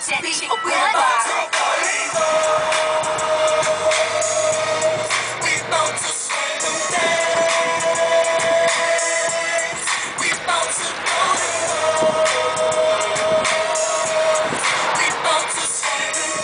That chick with a bottle. We bout to swing them days. We bout to go to war. We bout to swing them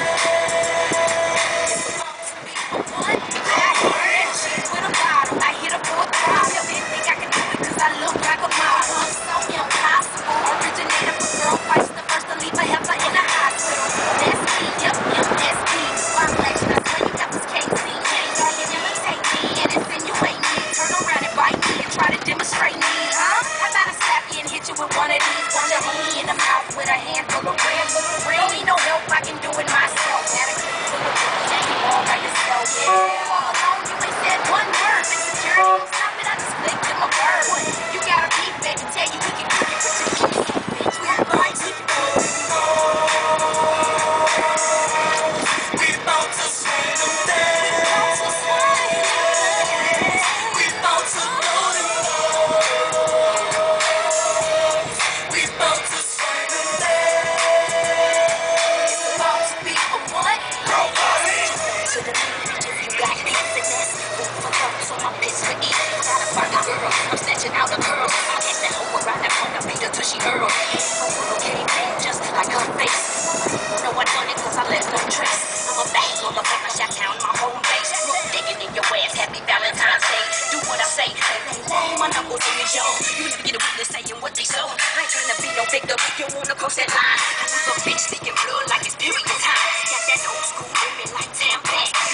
days. What? That chick with a bottle. I hit her for a throttle. Didn't think I could do it 'cause I look like a model. I'm so impossible. Originator for girl fights. The first to leave a heifer in the hospital. That's me. Yep, MSP. Why flex? I swear you got this KC. Can't imitate me and insinuate me. Turn around and bite me and try to demonstrate me, huh? How about I slap you and hit you with one of these? Punch a homie in the mouth with a handful of ribs. Don't need no help, I can do it myself. Had a clip full of yeah, you all by yourself. Yeah, all alone, you ain't said one word. When security won't stop it, I just flicked him a bird. You got a beef, baby, tell you we can cook it, but you can't, bitch. We're going to go. We bout to swing them days. We bout to go to war. We bout to swing them days. It's about to be a what? Nobody. To the beat, if you got beef finesse, food for thought, so my piss for eat. Gotta find a girl, I'm snatching out a girl. I get that hoe around the corner, beat her till she hurl. Okay, man, just like her face. Know I done it 'cause I left no trace. I'm a bad motherfucker, shot down my home base. Look, digging in your ass, happy Valentine's Day. Do what I say, lay my knuckles in your jaw. You need to get a witness saying what they saw. I ain't trying to be no victim, you wanna cross that line. I lose a bitch, sneaking blood like it's period time. Got that old school women like Tampax.